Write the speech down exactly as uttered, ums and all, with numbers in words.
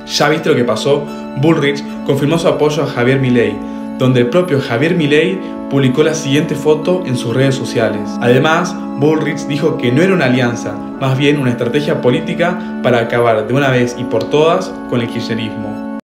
Ya viste lo que pasó, Bullrich confirmó su apoyo a Javier Milei, donde el propio Javier Milei publicó la siguiente foto en sus redes sociales. Además, Bullrich dijo que no era una alianza, más bien una estrategia política para acabar de una vez y por todas con el kirchnerismo.